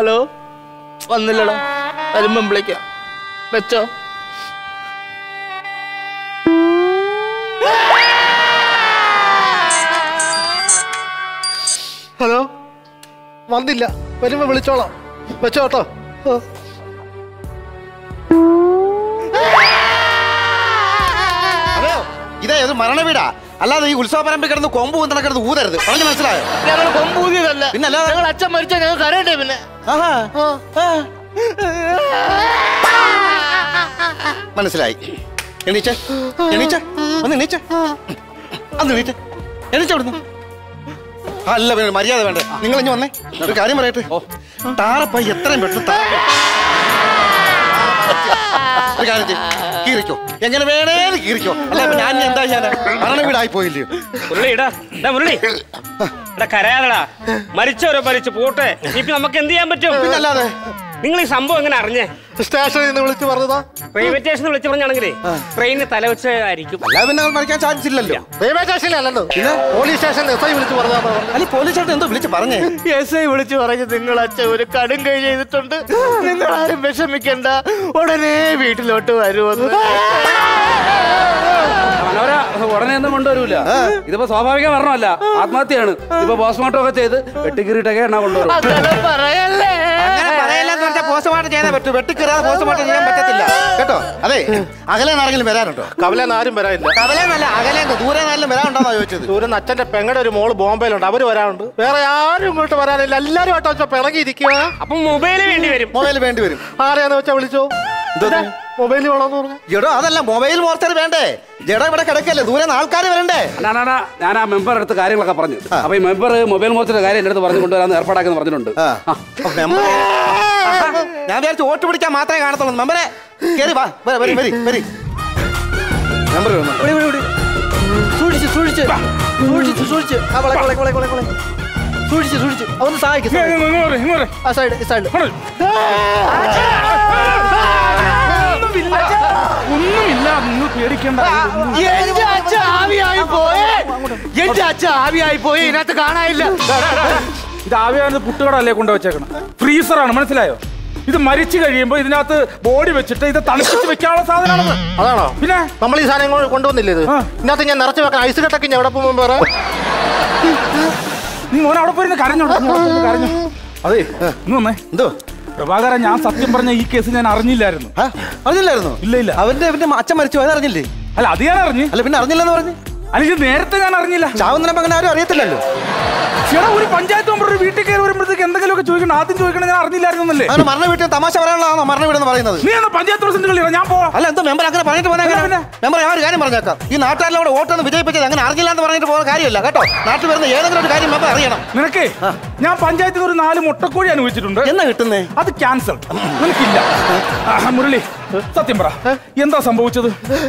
Hello വന്നില്ലടാ വരുമ്പം വിളിക്കാം വെച്ചോ ഹലോ വന്നില്ല വരുമ്പോ വിളിച്ചോളാം വെച്ചോ കേട്ടോ അതെയോ ഇതേത് മരണ വീടാ അല്ലാതെ ഈ ഉത്സവ പരമ്പര കിടന്ന് കൊമ്പ് കിടന്ന് ഊതരുത് പറഞ്ഞു മനസ്സിലായോ ഞങ്ങൾ കൊമ്പ് ഊതിയതല്ല പിന്നെ അല്ല ഞങ്ങൾ അച്ഛൻ മരിച്ചാൽ ഞങ്ങൾക്ക് അറിയണ്ടേ പിന്നെ മനസ്സിലായി എണീച്ചേ എണീച്ചേ ഒന്ന് എണീച്ചേ അന്ന് എണീച്ചേ എണീച്ചവിടുന്നു അല്ല മര്യാദ വേണ്ടേ നിങ്ങൾ ഇനി വന്നേ ഒരു കാര്യം പറയട്ടെ താറപ്പായി എത്രയും പെട്ടെന്ന് ഒരു കാര്യം കീറിക്കോ എങ്ങനെ വേണേന്ന് കീറിക്കോ അല്ല ഞാൻ എന്താ ചെയ്യാനാ മരണ വീടായി പോയില്ലയോ മുരളി കരയാതടാ മരിച്ചവരോ മരിച്ചു പോട്ടെ ഇപ്പൊ നമുക്ക് എന്ത് ചെയ്യാൻ പറ്റും പിന്നല്ലാതെ നിങ്ങൾ ഈ സംഭവം എങ്ങനെ അറിഞ്ഞേ സ്റ്റേഷനിൽ നിന്ന് വിളിച്ചു പറഞ്ഞതാ റെയിൽവേ സ്റ്റേഷനിൽ വിളിച്ചു പറഞ്ഞാണെങ്കിലേ ട്രെയിനിന് തലവെച്ചായിരിക്കും അല്ലാതെ പിന്നെ മരിക്കാൻ ചാൻസ് ഇല്ലല്ലോ റെയിൽവേ സ്റ്റേഷനിലല്ലോ പിന്നെ പോലീസ് സ്റ്റേഷനിൽ എസ് ഐ വിളിച്ചു പറഞ്ഞതാ അല്ലെ പോലീസ് സ്റ്റേഷൻ എന്തോ വിളിച്ച് പറഞ്ഞേ എസ് ഐ വിളിച്ചു പറഞ്ഞു നിങ്ങൾ അച്ഛൻ ഒരു കടും കൈ ചെയ്തിട്ടുണ്ട് നിങ്ങൾ ആരും വിഷമിക്കണ്ട ഉടനെ വീട്ടിലോട്ട് വരുമെന്ന് മനോര ഉടനെ ഒന്നും കൊണ്ടുവരൂല ഇതിപ്പോ സ്വാഭാവിക മരണമല്ല ആത്മഹത്യയാണ് ഇപ്പൊ പോസ്റ്റ്മോർട്ടം ഒക്കെ ചെയ്ത് വെട്ടിക്കീറിട്ടൊക്കെ എണ്ണ കൊണ്ടുവരും പറയല്ലേ പോസ്റ്റ്മോർട്ടം ചെയ്യാൻ പറ്റും വെട്ടിക്കീറാതെ പോസ്റ്റ്മോർട്ടം ചെയ്യാൻ പറ്റത്തില്ല കേട്ടോ അതെ അകലേന്ന് ആരെങ്കിലും വരാനുണ്ടോ കവലേന്ന് ആരും വരാനില്ല കവലേന്നല്ല അകലേന്ന് ദൂരെ ആരെങ്കിലും വരാനുണ്ടോന്നാ ചോദിച്ചത് ദൂരം അച്ഛന്റെ പെങ്ങടെ ഒരു മോള് ബോംബെയിലുണ്ട് അവര് വരാനുണ്ട് വേറെ ആരും ഇങ്ങോട്ട് വരാനില്ല എല്ലാരും ആട്ടോ പിണങ്ങിയിരിക്കുക അപ്പൊ മൊബൈല് വേണ്ടി വരും മൊബൈൽ വേണ്ടി വരും ആരെയാന്ന് വെച്ചാ വിളിച്ചോ മൊബൈൽ വേണമെന്ന് പറഞ്ഞു ജഡോ അതല്ല മൊബൈൽ മോർച്ചർ വേണ്ടേ ജഡ ഇവിടെ കിടക്കല്ലേ ദൂരെ ആൾക്കാർ വരണ്ടേ ഞാൻ ആ മെമ്പർ അടുത്ത് കാര്യങ്ങളൊക്കെ പറഞ്ഞു അപ്പൊ ഈ മെമ്പർ മൊബൈൽ മോർച്ചറിന്റെ കാര്യം എന്റെ അടുത്ത് പറഞ്ഞു കൊണ്ടുവരാന്ന് ഏർപ്പാടാക്കി പറഞ്ഞിട്ടുണ്ട് ഞാൻ വിചാരിച്ചു വോട്ട് പിടിക്കാൻ മാത്രമേ കാണത്തുള്ളൂ മെമ്പറെ കേറി വാ വരി വരി വരി മെമ്പർ സൂക്ഷിച്ച് സൂക്ഷിച്ച് സൂക്ഷിച്ച് സൂക്ഷിച്ച് സൂക്ഷിച്ച് സൂക്ഷിച്ച് അതൊന്ന് സഹായിക്കും ആ സൈഡ് സൈഡ് ഒന്നുമില്ല നിങ്ങൾ പേടിക്കേണ്ട എന്റെ അച്ഛൻ ആവിയായി പോയേ എന്റെ അച്ഛൻ ആവിയായി പോയി ഇതിനകത്ത് കാണാനില്ല ഇത് ആവിയായത് പുട്ടുകടല്ലേ കൊണ്ടുവച്ചേക്കണം ഫ്രീസറാണ് മനസ്സിലായോ ഇത് മരിച്ചു കഴിയുമ്പോ ഇതിനകത്ത് ബോഡി വെച്ചിട്ട് ഇത് തണുപ്പിച്ച് വെക്കാനുള്ള സാധനമാണത് അതാണോ പിന്നെ നമ്മൾ ഈ സാധനം കൊണ്ടുവന്നില്ലേ ഇത് ഇതിനകത്ത് ഞാൻ നിറച്ച് വെക്കാൻ ഐസ് കെട്ടൊക്കെ ഞാൻ എവിടെ പോകുമ്പോ വേറെ നീ മോനെ അവിടെ പോയിരുന്ന് കരഞ്ഞോട്ടോ കരഞ്ഞു അതെ ഇന്ന് വന്നേ എന്തോ പ്രഭാകരൻ ഞാൻ സത്യം പറഞ്ഞ ഈ കേസ് ഞാൻ അറിഞ്ഞില്ലായിരുന്നു അറിഞ്ഞില്ലായിരുന്നു ഇല്ല ഇല്ല അവന്റെ അച്ഛൻ മരിച്ചു അത് അറിഞ്ഞില്ലേ അല്ല അത് ഞാൻ അറിഞ്ഞു അല്ല പിന്നെ അറിഞ്ഞില്ലെന്ന് പറഞ്ഞു അല്ല ഇത് നേരത്തെ ഞാൻ അറിഞ്ഞില്ല ചാവുന്നതിനപ്പോ അങ്ങനെ ആരും അറിയത്തില്ലല്ലോ ചേട്ടാ ഒരു പഞ്ചായത്ത് മെമ്പർ ഒരു വീട്ടിൽ കയറി വരുമ്പോഴത്തേക്ക് എന്തെങ്കിലുമൊക്കെ ചോദിക്കണം ആദ്യം ചോദിക്കണം ഞാൻ അറിഞ്ഞില്ലായിരുന്നല്ലേ അങ്ങനെ മരണ വീട്ടിൽ തമാശ പറയാനുള്ളതാണോ മരണ വീടെന്ന് പറയുന്നത് നീ എന്നാ പഞ്ചായത്ത് പ്രസിഡന്റ് ഞാൻ പോവാ അല്ല എന്തോ മെമ്പർ അങ്ങനെ പറഞ്ഞിട്ട് പോകാൻ മെമ്പർ ഞാൻ ഒരു കാര്യം പറഞ്ഞേക്കാം ഈ നാട്ടുകാരിലൂടെ വോട്ടൊന്ന് വിജയിപ്പിച്ചത് അങ്ങനെ അറിഞ്ഞില്ല എന്ന് പറഞ്ഞിട്ട് പോകുന്ന കാര്യമില്ല കേട്ടോ നാട്ടിൽ വരുന്ന ഏതെങ്കിലും ഒരു കാര്യം മെമ്പർ അറിയണം നിനക്കേ ഞാൻ പഞ്ചായത്തിൽ ഒരു 4 മുട്ടക്കോഴി അനുഭവിച്ചിട്ടുണ്ട് എന്നാ കിട്ടുന്നേ അത് ക്യാൻസൽ നിനക്കില്ല മുരളി സത്യം പറ എന്താ സംഭവിച്ചത്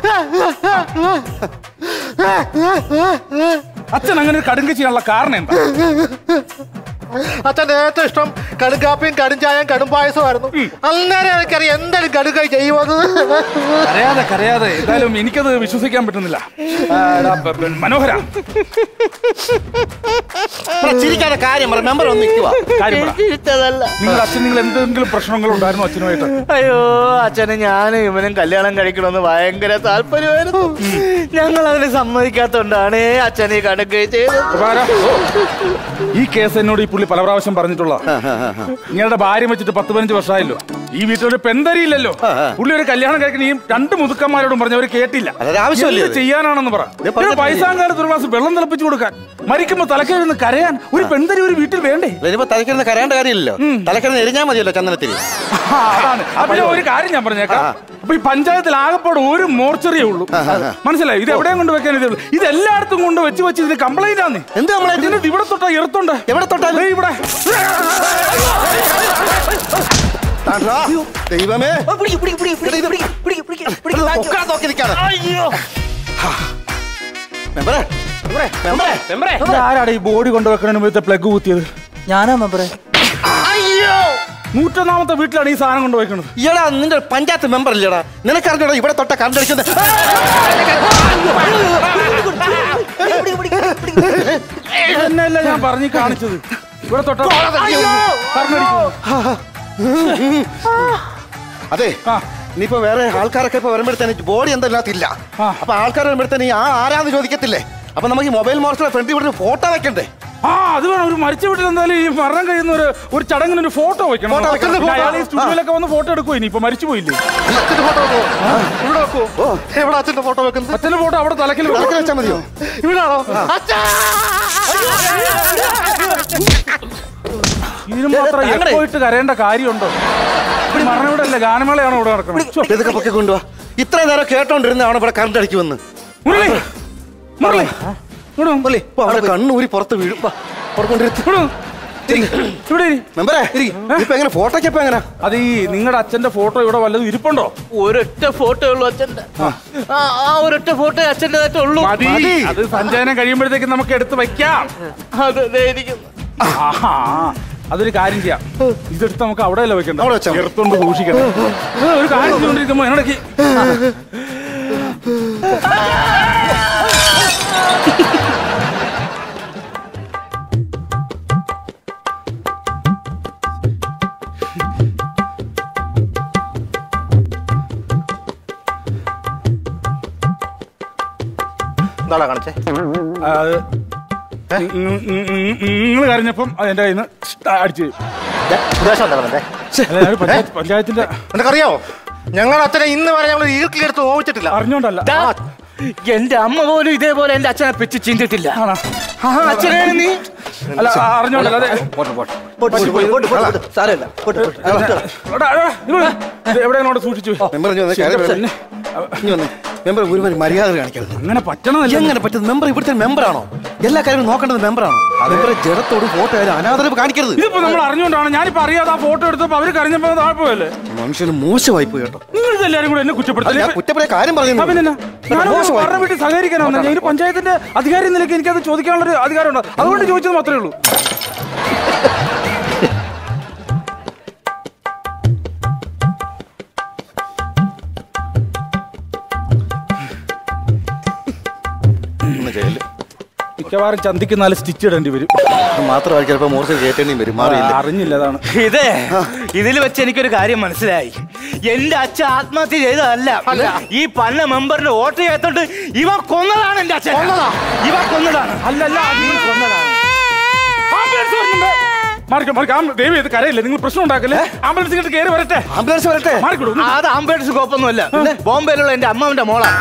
അച്ഛൻ അങ്ങനെ ഒരു കടുങ്ക് ചെയ്യാനുള്ള കാരണം എന്താ അച്ഛൻ്റെ ഏറ്റവും ഇഷ്ടം കടുങ്കാപ്പിയും കടുംചായയും കടുംപായസമായിരുന്നു അന്നേരം എനിക്കറിയാം എന്തായാലും കടുക്കായി ചെയ്യുന്നത് കരയാതെ എന്തായാലും എനിക്കത് വിശ്വസിക്കാൻ പറ്റുന്നില്ല മനോഹര ചിരിക്കാതെ കാര്യം പറ മെമ്പർ ഒന്ന് നിങ്ങൾ അച്ഛൻ നിങ്ങൾ എന്തെങ്കിലും പ്രശ്നങ്ങൾ ഉണ്ടായിരുന്നു അച്ഛനുമായിട്ട് അയ്യോ അച്ഛന് ഞാനും ഇവനും കല്യാണം കഴിക്കണമെന്ന് ഭയങ്കര താല്പര്യമായിരുന്നു ഞങ്ങൾ അതിന് സമ്മതിക്കാത്തോണ്ടാണ് അച്ഛനെ കടുക്കൈ ചെയ്തത് ഈ കേസ് എന്നോട് ഈ പുള്ളി പല പ്രാവശ്യം പറഞ്ഞിട്ടുള്ള നിങ്ങളുടെ ഭാര്യ വെച്ചിട്ട് 10-15 വർഷമായല്ലോ ഈ വീട്ടിലൊരു പെന്തരിയില്ലല്ലോ പുള്ളി ഒരു കല്യാണം കഴിക്കുന്ന ഈ 2 മുതുക്കന്മാരോടും പറഞ്ഞവര് കേട്ടില്ല ചെയ്യാനാണെന്ന് പറ പൈസാങ്കാലത്ത് ഒരു ഗ്ലാസ് വെള്ളം തിളപ്പിച്ചു കൊടുക്കാൻ മരിക്കുമ്പോ തലക്കരുന്ന് കരയാൻ ഒരു പെന്തരി ഒരു വീട്ടിൽ വേണ്ടേ തലക്കിരുന്ന് കരയേണ്ട കാര്യമില്ലല്ലോ തലക്കിരുന്ന് എരിഞ്ഞാൽ മതിയല്ലോ ചന്ദനത്തിന് അതാണ് പിന്നെ ഒരു കാര്യം ഞാൻ പറഞ്ഞേക്കാം അപ്പൊ ഈ പഞ്ചായത്തിൽ ആകെപ്പാട് ഒരു മോർച്ചറിയേ ഉള്ളൂ മനസ്സിലായി ഇത് എവിടെയും കൊണ്ട് വെക്കാൻ ഇതേ ഉള്ളൂ ഇത് എല്ലായിടത്തും കൊണ്ട് വെച്ച് വെച്ച് ഇതിന് കംപ്ലൈന്റ് ആണ് എന്ത് കംപ്ലൈന്റ് ഇവിടെ തൊട്ടാ ഇറത്തുണ്ട് എവിടെ തൊട്ടാ ഇവിടെ ദൈവമേ ആരാണ് ഈ ബോഡി കൊണ്ടുവെക്കണതിന് മുമ്പത്തെ പ്ലഗ് കുത്തിയത് ഞാനാ മെമ്പറെ 101ാമത്തെ വീട്ടിലാണ് ഈ സാധനം കൊണ്ടുപോയിക്കുന്നത് ഈടാ നിന്റെ പഞ്ചായത്ത് മെമ്പർ ഇല്ലടാ നിനക്കറിഞ്ഞോടാ ഇവിടെ തൊട്ട കറണ്ട് അടിക്കുന്നത് എന്നല്ല ഞാൻ പറഞ്ഞു കാണിച്ചത് ഇവിടെ തൊട്ട അതെ ഇനിയിപ്പോ വേറെ ആൾക്കാരൊക്കെ ഇപ്പൊ വരുമ്പോഴത്തേന് ബോഡി എന്താത്തില്ല. അപ്പൊ ആൾക്കാർ വരുമ്പോഴത്തേന് ആരാന്ന് ചോദിക്കത്തില്ലേ? അപ്പൊ നമുക്ക് ഈ മൊബൈൽ മോർച്ചയുടെ ഫ്രണ്ടിൽ ഇവിടെ ഫോട്ടോ വെക്കണ്ടേ? അത് വേണം. ഒരു മരിച്ച വീട്ടിൽ എന്തായാലും ഈ മരണം കഴിയുന്ന ഒരു ചടങ്ങിന് ഒരു ഫോട്ടോ വെക്കണം. സ്റ്റുഡിയോയിലൊക്കെ വന്ന് ഫോട്ടോ എടുക്കുമോ? ഇനി ഇപ്പൊ മരിച്ചു പോയില്ലേ? അച്ഛന്റെ ഫോട്ടോ വെക്കുന്നത്? അച്ഛന്റെ ഫോട്ടോ അവിടെ തലക്കിൽ വെച്ചാൽ മതിയോ? ഇവിടാണോ? ഇതിന് മാത്രം പോയിട്ട് കരയേണ്ട കാര്യമുണ്ടോ? മരണം ഇവിടെ അല്ലേ, ഗാനമേളയാണോ ഇവിടെ നടക്കുന്നത്? ഇതൊക്കെ പൊക്കെ കൊണ്ടുപോവാ. ഇത്ര നേരം കേട്ടോണ്ടിരുന്നാണ് ഇവിടെ കറണ്ട് അടിക്ക് വന്ന്. കണ്ണൂരി പുറത്ത് വീഴും. എങ്ങനെ ഫോട്ടോയ്ക്ക് എങ്ങനെ? അത് ഈ നിങ്ങളുടെ അച്ഛന്റെ ഫോട്ടോ ഇവിടെ വല്ലതും ഇരിപ്പുണ്ടോ? ഒരൊറ്റ ഫോട്ടോ ഉള്ളൂ അച്ഛന്റെ. ഒരൊറ്റ ഫോട്ടോ അച്ഛൻ്റെതായിട്ട് ഉള്ളൂ. അത് സഞ്ചയനം കഴിയുമ്പോഴത്തേക്ക് നമുക്ക് എടുത്ത് വെക്കാം. അതൊരു കാര്യം ചെയ്യാം. ഇതെടുത്ത് നമുക്ക് അവിടെ അല്ല വെക്കണ്ട, എടുത്തോണ്ട് സൂക്ഷിക്കണം. ഒരു കാര്യം ചെയ്തോണ്ടിരിക്കുമ്പോ എന്നോടൊക്കെ എന്താടാ കാണിച്ചേ? നിങ്ങൾ കരഞ്ഞപ്പം അതെന്റെ കയ്യിൽ നിന്ന് അടിച്ചു. പഞ്ചായത്തിന്റെ നിനക്കറിയാമോ, ഞങ്ങളുടെ അച്ഛനെ ഇന്ന് വരെ ഞങ്ങൾ ഈർക്കിലെടുത്ത് നോവിച്ചിട്ടില്ല. അറിഞ്ഞോണ്ടല്ല, എന്റെ അമ്മ പോലും ഇതേപോലെ എന്റെ അച്ഛനെ പിച്ച് ചിന്തിട്ടില്ല. അച്ഛനെ നീ അല്ല അറിഞ്ഞോണ്ടല്ല. അതെ എവിടെയാണ് സൂക്ഷിച്ചു? മെമ്പർ ഒരുമാതിരി മര്യാദ കാണിക്കരുത്. അങ്ങനെ പറ്റണമല്ല. എങ്ങനെ പറ്റുന്നത്? മെമ്പർ ഇവിടുത്തെ മെമ്പറാണോ? എല്ലാ കാര്യവും നോക്കേണ്ടത് മെമ്പറാണോ? മെമ്പറെ ജഡത്തോട് ഫോട്ടോ ആയാലും അനാദരവ് കാണിക്കരുത്. ഇതിപ്പോ നമ്മൾ അറിഞ്ഞോണ്ടാണ്. ഞാനിപ്പോ അറിയാതെ ആ ഫോട്ടോ എടുത്തപ്പോ അവര് കരഞ്ഞപ്പോ താഴ്പോയല്ലേ. മനുഷ്യന് മോശമായി പോയി കേട്ടോ. നിങ്ങൾ എല്ലാരും കൂടെ എന്നെ കുറ്റപ്പെടുത്തില്ല. കുറ്റപ്പെടുത്തിയ കാര്യം പറഞ്ഞു. വീട്ടിൽ സഹകരിക്കാനാണ് ഞാൻ പഞ്ചായത്തിന്റെ അധികാരി നിലയ്ക്ക് എനിക്കത് ചോദിക്കാനുള്ള ഒരു അധികാരമുണ്ട്. അതുകൊണ്ട് ചോദിച്ചത് മാത്രമേ ഉള്ളൂ. മിക്കവാറും ചന്തിക്ക് 4 സ്റ്റിച്ച് ഇടേണ്ടി വരും. മാത്രമായിരിക്കും ചിലപ്പോൾ മോർച്ച കയറ്റേണ്ടിയും വരും. അറിഞ്ഞില്ല അതാണ്. ഇതിൽ വെച്ച് എനിക്കൊരു കാര്യം മനസ്സിലായി. എന്റെ അച്ഛൻ ആത്മഹത്യ ചെയ്തതല്ല. ഈ പന്ന മെമ്പറിന്റെ വോട്ട് ചെയ്യാത്തോണ്ട് ഇവ കൊന്നതാണ്. എന്റെ അച്ഛൻ ഇവ കൊന്നതാണ്. അല്ലല്ല, കൊന്നതാണ്. ദേവി ഇത് കരയില്ല. നിങ്ങൾ പ്രശ്നം ഉണ്ടാക്കല്ലേ. ആംബുലൻസ് ഇങ്ങോട്ട് കയറി വരട്ടെ. ആംബുലൻസ് വരട്ടെ. അത് ആംബുലൻസ് കോപ്പൊന്നുമല്ല. ബോംബെയിലുള്ള എന്റെ അമ്മാവിന്റെ മോളാണ്.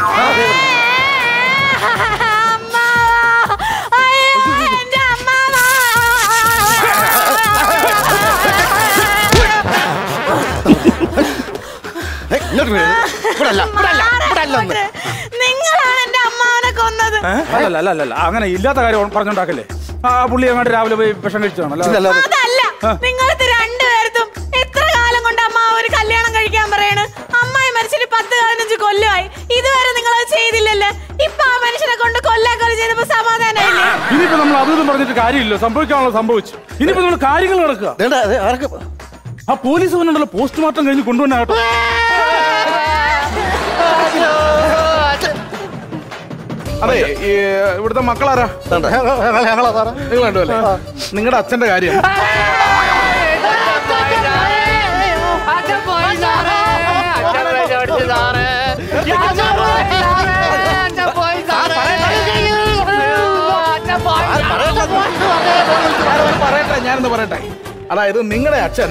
നിങ്ങളാണ് എന്റെ അമ്മാവനെ കൊന്നത്. അല്ല അങ്ങനെ ഇല്ലാത്ത കാര്യം പറഞ്ഞോണ്ടാക്കല്ലേ. ആ പുള്ളി അങ്ങോട്ട് രാവിലെ പോയി വിഷം കഴിച്ചതാണല്ലോ. അതല്ല, നിങ്ങൾക്ക് രണ്ടുപേർക്കും എത്ര കാലം കൊണ്ട് അമ്മാവ് ഒരു കല്യാണം കഴിക്കാൻ പറയണ്? അമ്മായി മരിച്ചിട്ട് 10-15 കൊല്ലമായി. ഇതുവരെ നിങ്ങൾ അത് ചെയ്തില്ലല്ലേ. ഇപ്പൊ ആ മനുഷ്യനെ കൊണ്ട് കൊല്ലാക്കൊല ചെയ്തപ്പോ സമാധാനമില്ലേ? ഇനിയിപ്പോ നമ്മൾ അതൊന്നും പറഞ്ഞിട്ട് കാര്യമില്ല. സംഭവിക്കാനുള്ള സംഭവിച്ചു. ഇനിയിപ്പോ നമ്മൾ കാര്യങ്ങൾ നടക്കുക. ആ പോലീസ് വന്നുണ്ടല്ലോ, പോസ്റ്റ്മോർട്ടം കഴിഞ്ഞ് കൊണ്ടുവന്നാകട്ടെ. അതെ, ഇവിടുത്തെ മക്കളാരാ? നിങ്ങൾ കണ്ടുവല്ലേ? നിങ്ങളുടെ അച്ഛന്റെ കാര്യം പറയട്ടെ, ഞാനെന്ന് പറയട്ടെ. അതായത് നിങ്ങളുടെ അച്ഛൻ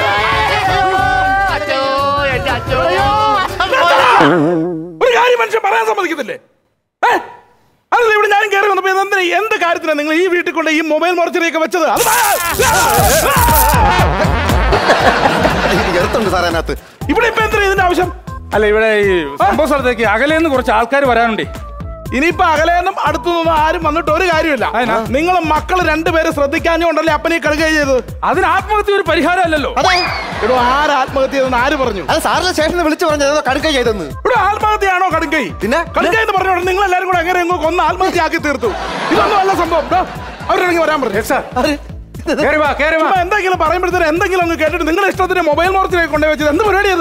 ഒരു കാര്യം മനുഷ്യൻ പറയാൻ സമ്മതിക്കത്തില്ലേ? അതല്ല, ഇവിടെ ഞാൻ കയറി വന്നപ്പോ എന്ത് കാര്യത്തിനാണ് നിങ്ങൾ ഈ വീട്ടിൽ കൊണ്ട് ഈ മൊബൈൽ മോർച്ചറിയൊക്കെ വെച്ചത്? ഇവിടെ ഇപ്പൊ എന്താ ഇതിന്റെ ആവശ്യം? അല്ല, ഇവിടെ ഈ സംഭവ സ്ഥലത്തേക്ക് അകലേന്ന് കുറച്ച് ആൾക്കാർ വരാനുണ്ടേ. ഇനിയിപ്പോ അകലേന്നും അടുത്തുനിന്നും ആരും വന്നിട്ട് ഒരു കാര്യമില്ല. നിങ്ങൾ മക്കൾ രണ്ടുപേരെ ശ്രദ്ധിക്കാഞ്ഞോണ്ടല്ലേ അപ്പനെ കളിക്കുക ചെയ്തത്. അതിന് ആത്മഹത്യ ഒരു പരിഹാരം അല്ലല്ലോ. ഇവിടെ ആര് ആത്മഹത്യ ചെയ്തെന്ന് ആര് പറഞ്ഞു? അത് സാറിന് സ്റ്റേഷനിൽ വിളിച്ചു പറഞ്ഞത് കടുക്കൈ ചെയ്തെന്ന്. ഇവിടെ ആത്മഹത്യയാണോ കടുക്കൈ? പിന്നെ കടുക്കൈ എന്ന് പറഞ്ഞോണ്ട് നിങ്ങൾ എല്ലാവരും കൂടെ എങ്ങനെ കൊന്ന് ആത്മഹത്യ ആക്കി തീർത്തു. ഇതൊന്നും അല്ല സംഭവം. അവരിറങ്ങി വരാൻ പറഞ്ഞു. എന്തെങ്കിലും പറയുമ്പോഴത്തേനും എന്തെങ്കിലും അങ്ങ് കേട്ടിട്ട് നിങ്ങളുടെ ഇഷ്ടത്തിന് മൊബൈൽ മോർച്ചിലേക്ക് കൊണ്ടുപോയി വെച്ചത് എന്ത് പരിപാടിയത്?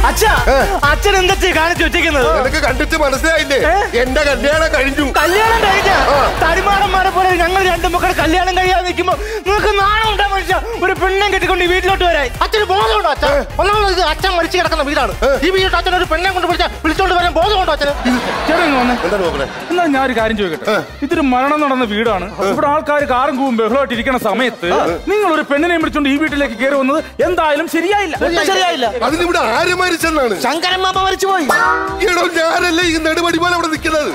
അച്ഛാ അച്ഛൻ എന്താ കാണിച്ചു വെച്ചിരിക്കുന്നത്? നിനക്ക് കണ്ടിട്ട് മനസ്സിലായില്ലേ? എന്റെ കല്യാണം കഴിഞ്ഞു. കല്യാണം കഴിഞ്ഞ തടിമാടന്മാരെ പോലെ ഞങ്ങൾ രണ്ടു മക്കൾ കല്യാണം കഴിയാതെ നിൽക്കുമ്പോ നിങ്ങൾക്ക് നാണം ഉണ്ടാ മനുഷ്യ? ഒരു പെണ്ണും കെട്ടിക്കൊണ്ട് ഈ വീട്ടിലോട്ട് വരാൻ അച്ഛന് ബോധമുണ്ടോ? അച്ഛൻ ഒന്നാമത് അച്ഛൻ മരിച്ചു കിടക്കുന്ന വീടാണ്. ഈ വീട്ടിൽ അച്ഛൻ ഒരു പെണ്ണെ കൊണ്ട് വിളിച്ചോണ്ട് വരാൻ ബോധമുണ്ടോ അച്ഛന്? എന്നാ ഞാൻ ഒരു കാര്യം ചോദിക്കട്ടെ, ഇതൊരു മരണം നടന്ന വീടാണ്. ഇവിടെ ആൾക്കാർ കാറും കൂവും ബഹളമായിട്ട് ഇരിക്കുന്ന സമയത്ത് നിങ്ങൾ ഒരു പെണ്ണിനെ വിളിച്ചോണ്ട് ഈ വീട്ടിലേക്ക് കയറി വന്നത് എന്തായാലും ശരിയായില്ല. അതിനിവിടെ ആര് മരിച്ചെന്നാണ്? ശങ്കരൻ മാമ മരിച്ചു പോയി. ഈടോ ഞാനല്ലേ ഈ നെടുപടി പോലെ അവിടെ നിൽക്കുന്നത്.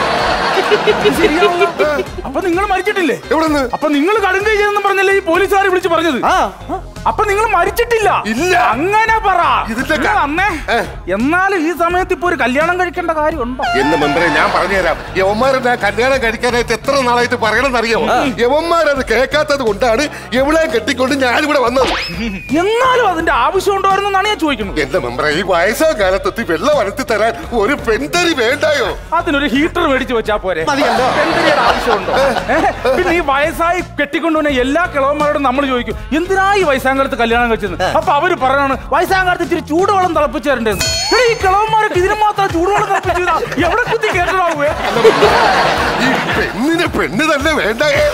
അപ്പൊ നിങ്ങൾ മരിച്ചിട്ടില്ലേ? എവിടെ? അപ്പൊ നിങ്ങൾ കടുങ്കൈ ചെയ്തെന്ന് പറഞ്ഞല്ലേ ഈ പോലീസുകാരെ വിളിച്ച് പറഞ്ഞത്? അപ്പൊ നിങ്ങൾ മരിച്ചിട്ടില്ല? ഇല്ല. അങ്ങനെ പറ. അന്നേ എന്നാലും ഈ സമയത്ത് ഇപ്പൊ ഒരു കല്യാണം കഴിക്കേണ്ട കാര്യമുണ്ടോ? എന്റെ മെമ്പറെ ഞാൻ പറഞ്ഞുതരാം. യവന്മാരെ കല്യാണം കഴിക്കാനായിട്ട് എത്ര നാളായിട്ട് പറയണമെന്ന് അറിയാമോ? യവന്മാരത് കേൾക്കാത്തത് കൊണ്ടാണ് എവിടെ കെട്ടിക്കൊണ്ട് ഞാനിവിടെ വന്നത്. എന്നാലും അതിന്റെ ആവശ്യം ഉണ്ടോയെന്നാണ് ഞാൻ ചോദിക്കുന്നത്. എന്റെ മെമ്പറെ ഈ വയസ്സാ കാലത്തെത്തി വെള്ളം അനത്തി തരാൻ ഒരു പെൺതരി വേണ്ടായോ? അതിനൊരു ഹീറ്റർ മേടിച്ച് വെച്ചാ പോരെ? പെൺതരിയുടെ ആവശ്യമുണ്ടോ? പിന്നെ ഈ വയസ്സായി കെട്ടിക്കൊണ്ടുവന്ന എല്ലാ കിളവന്മാരോടും നമ്മൾ ചോദിക്കും എന്തിനാ ഈ വയസ്സാങ്കാലത്ത് കല്യാണം കഴിച്ചത്? അപ്പൊ അവര് പറയാണ് വയസ്സാങ്കാലത്ത് ഇച്ചിരി ചൂടുവെള്ളം തിളപ്പിച്ചു തരേണ്ടത്. ഈ കിളവന്മാർക്ക് ഇതിന് മാത്രം ചൂടുവെള്ളം തിളപ്പിച്ചു എവിടെ കുത്തി കേട്ടതാവേ? ഈ പെണ്ണിന് പെണ്ണ് തന്നെ വേണ്ടായേ?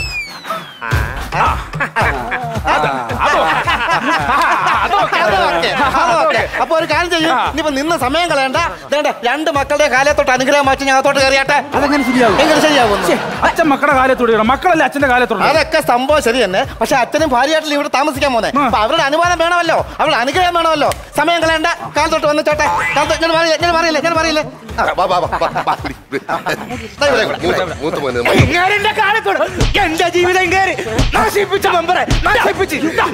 അപ്പൊ ഒരു കാര്യം ചെയ്യും, ഇനിയിപ്പോ നിന്ന് സമയം കളയണ്ട. രണ്ട് മക്കളുടെ കാലത്തോട്ട് അനുഗ്രഹം മാറ്റി ഞങ്ങത്തോട്ട് കയറിയാട്ടെ. അതെങ്ങനെ ശരിയാവും? എങ്ങനെ ശരിയാവും? അച്ഛൻ മക്കളുടെ കാലത്തോട് മക്കളല്ലേ അച്ഛന്റെ കാലത്തോട്? അതൊക്കെ സംഭവം ശരി തന്നെ. പക്ഷെ അച്ഛനും ഭാര്യയായിട്ടില്ല ഇവിടെ താമസിക്കാൻ പോന്നെ. അപ്പൊ അവരുടെ അനുവാദം വേണമല്ലോ, അവരുടെ അനുഗ്രഹം വേണമല്ലോ. സമയം കളയണ്ട, കാലത്തോട്ട് വന്ന് ചേട്ടെ. ഞാൻ പറയില്ലേ എന്റെ ജീവിതം കയറി നശിപ്പിച്ച മെമ്പറെ നശിപ്പിച്ച്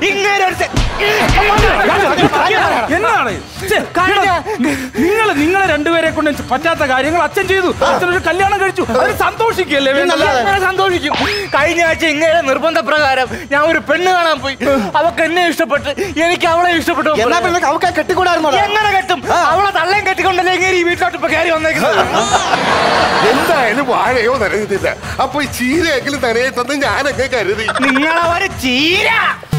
എന്നാണ് നിങ്ങളെ രണ്ടുപേരെ കൊണ്ട് പറ്റാത്ത കാര്യങ്ങൾ അച്ഛൻ ചെയ്തു. അച്ഛനൊരു കല്യാണം കഴിച്ചു, അതിന് സന്തോഷിക്കല്ലേ? സന്തോഷിക്കും. കഴിഞ്ഞ ആഴ്ച ഇങ്ങനെ നിർബന്ധപ്രകാരം ഞാൻ ഒരു പെണ്ണ് കാണാൻ പോയി. അവക്ക് എന്നെ ഇഷ്ടപ്പെട്ട്, എനിക്ക് അവളെ ഇഷ്ടപ്പെട്ടു. അവൾക്ക് കെട്ടിക്കൂടായിരുന്നു. എങ്ങനെ കെട്ടും? അവളെ തള്ളയും കെട്ടിക്കൊണ്ടല്ലേ ഇങ്ങനെ ഈ വീട്ടിലോട്ട് ഇപ്പൊ കയറി വന്നേക്കുന്നത്. എന്തായാലും വാഴയോ നനഞ്ഞിട്ടില്ല. അപ്പൊ ഈ ചീരയെങ്കിലും നനയെ തന്ന് ഞാനൊക്കെ കരുതി. നിങ്ങളവര് ചീര